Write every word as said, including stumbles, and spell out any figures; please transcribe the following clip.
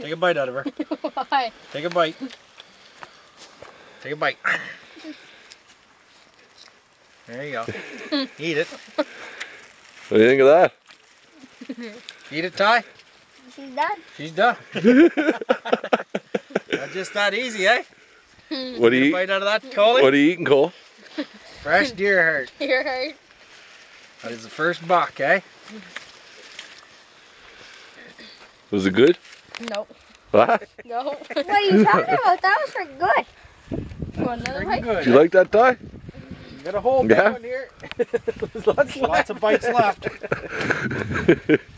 Take a bite out of her. Why? Take a bite. Take a bite. There you go. Eat it. What do you think of that? Eat it, Ty. She's done. She's done. Not just that easy, eh? What do you Get a eat? bite out of that, Coley? What are you eating, Cole? Fresh deer heart. You're hurt. That is the first buck, eh? Was it good? Nope. What? No. What are you talking about? That was for good. You want another Pretty bite? good. Do you like that, Ty? You got a whole big Yeah. one here. There's lots, lots of bites left.